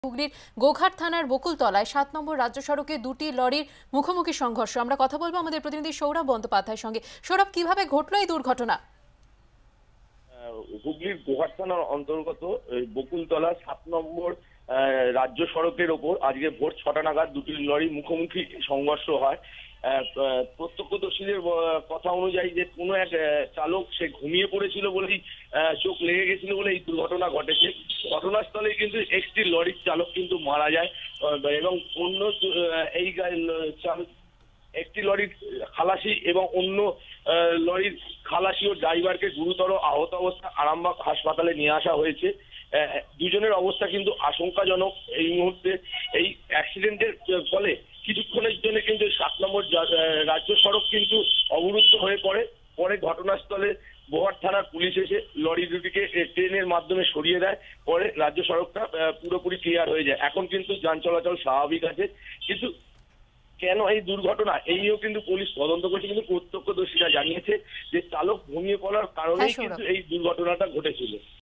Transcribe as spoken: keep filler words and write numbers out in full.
হুগলির গোঘাট থানার বকুলতলায় সাত নম্বর রাজ্য সড়কে দুটি লরির মুখোমুখি সংঘর্ষ। আমরা কথা বলবো আমাদের প্রতিনিধি সৌরভ বন্দ্যোপাধ্যায়ের সঙ্গে। সৌরভ, কিভাবে ঘটলো এই দুর্ঘটনা? হুগলির গোঘাট থানার অন্তর্গত বকুলতলা সাত নম্বর রাজ্য সড়কের ওপর আজকে ভোর ছটা নাগাদ দুটি লরি মুখোমুখি সংঘর্ষ হয়। প্রত্যক্ষদর্শীদের কথা অনুযায়ী যে কোনো এক চালক সে ঘুমিয়ে পড়েছিল বলেই চোখ লেগে গেছিল বলে এই দুর্ঘটনা ঘটেছে। ঘটনাস্থলে কিন্তু একটি লরির চালক কিন্তু মারা যায় এবং অন্য এই একটি লরির খালাসি এবং অন্য লরির খালাসি ও ড্রাইভারকে গুরুতর আহত অবস্থা আরামবাগ হাসপাতালে নিয়ে আসা হয়েছে। দুজনের অবস্থা কিন্তু আশঙ্কাজনক। এই মুহূর্তে এই অ্যাক্সিডেন্টের ফলে কিছুক্ষণের জন্য কিন্তু সাত নম্বর রাজ্য সড়ক কিন্তু অবরুদ্ধ হয়ে পড়ে। পরে ঘটনাস্থলে গোঘাট থানার পুলিশ এসে লরি দুটিকে ট্রেনের মাধ্যমে সরিয়ে দেয়। পরে রাজ্য সড়কটা পুরোপুরি ক্লিয়ার হয়ে যায়। এখন কিন্তু যান চলাচল স্বাভাবিক আছে। কিন্তু কেন এই দুর্ঘটনা এই নিয়েও কিন্তু পুলিশ তদন্ত করছে। কিন্তু প্রত্যক্ষদর্শীরা জানিয়েছে যে চালক ঘুমিয়ে পড়ার কারণেই কিন্তু এই দুর্ঘটনাটা ঘটেছিল।